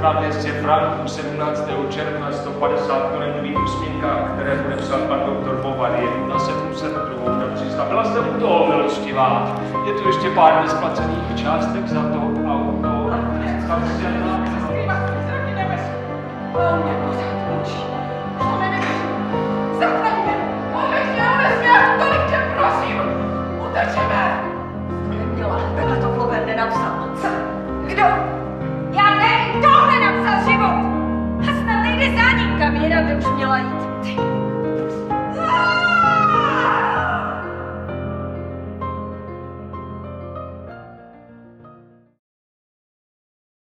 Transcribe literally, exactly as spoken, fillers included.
na dvě stě franků sedmnáctého června sto padesát korenových usměnkách, které podepsal pan doktor Bovary, jednu na sedm set, druhou na tři sta. Byla jste u toho, milostivá. Je tu ještě pár nesplacených částek za to auto. Ale bude, co to je? Skrývat, zraky jdeme. O, mě,